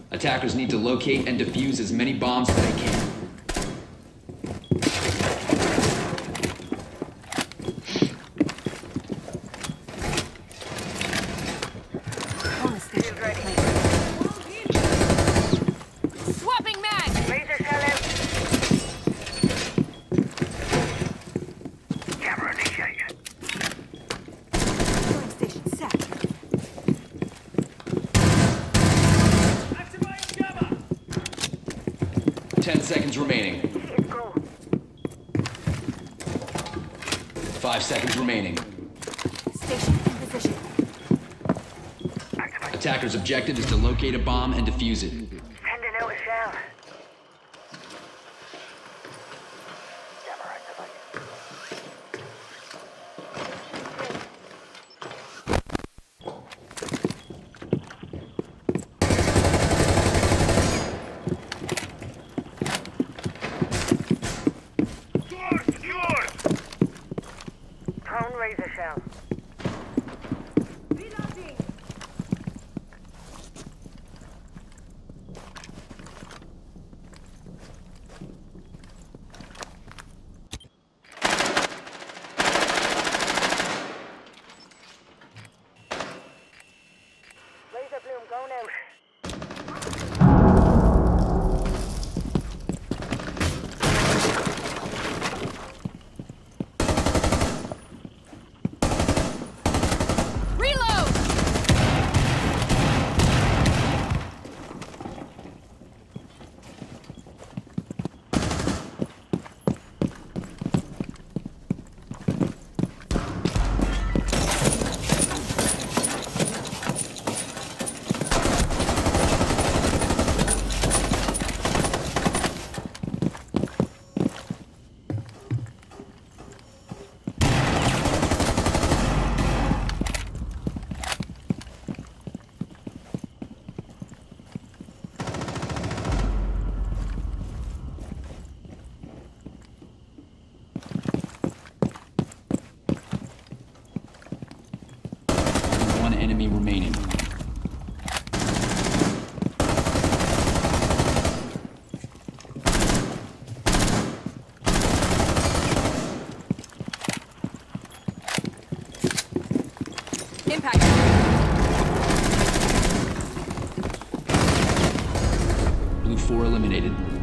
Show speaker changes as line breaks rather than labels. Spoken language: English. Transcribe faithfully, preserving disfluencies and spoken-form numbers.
Attackers need to locate and defuse as many bombs as they can.
Swapping mag!
Laser shell out. Camera initiated.
Going station set.
Activating jammer.
Ten seconds remaining.
Let's go.
Five seconds remaining.
Station in position.
Activate.
Attacker's objective is to locate a bomb and defuse it.
Sending out a shell. Jammer activated. Door secured. Prone razor shell. Reloading. Laser bloom going out.
Reload!
One enemy remaining.
Impact.
Blue four eliminated.